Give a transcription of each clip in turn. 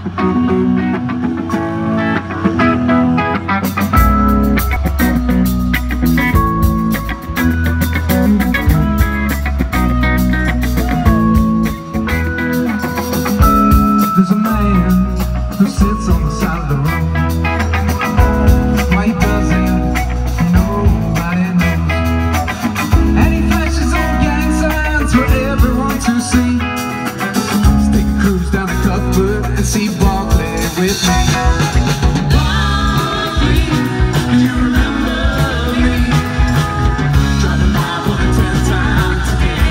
There's a man who sits on the side of the road. Why he does it, nobody knows. And he flashes on gang signs for everyone to see. Stick a cruise down to Cuthbert and see Barclay with me. Barclay, do you remember me? Driving by more than 10 times a day.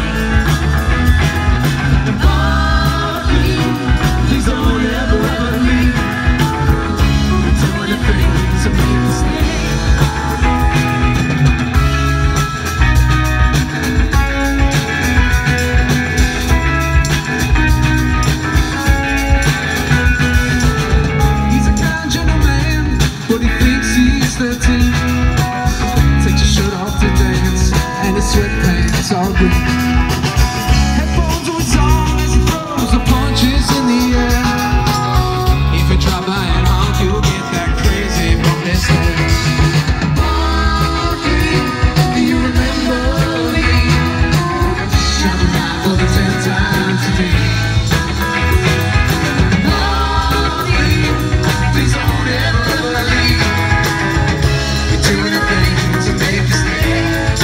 Please don't ever leave. Doing the things that make me stay. He's a kind gentleman, but he thinks he's 13. Takes his shirt off to dance, and his sweatpants are green. Headphones always on as he throws the punches in the air. If you try by and honk, you'll get that crazy bumpy stare. Barclay, do you remember me? Driving by more than 10 times a day. Barclay, please don't ever leave. You're doing the things that make you stay.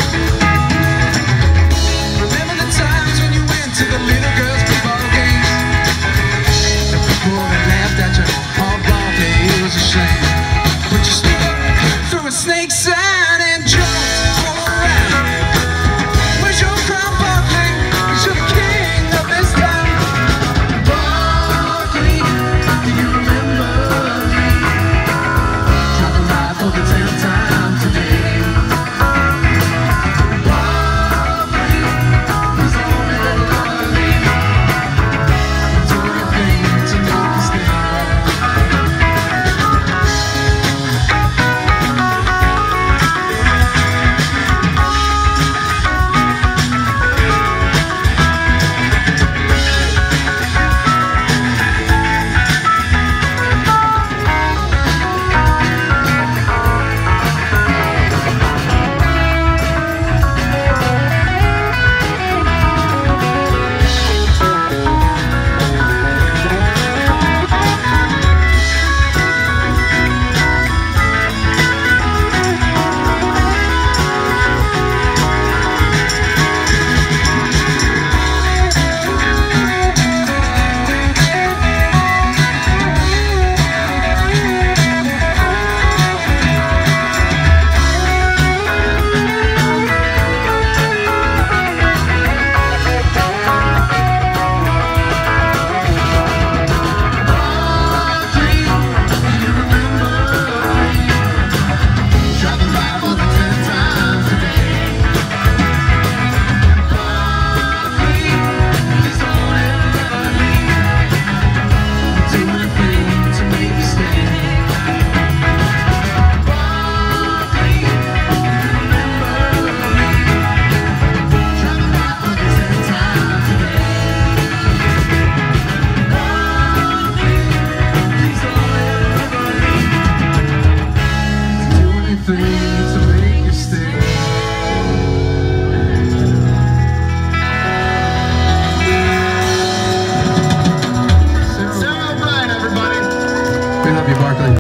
Remember the times when you went to the little girls' football games? The people that laughed at you, oh Barclay, it was a shame. But you stood up through a snake sign and jumped all around. Where's your crown, Barclay? 'Cause you're the king of this town. Barclay, do you remember me? Driving by over 10 times a day. Barclay, please don't ever leave. Doing the things that make you stay. Things to make you stay. Sarah O'Brien, everybody. We love you, Barclay.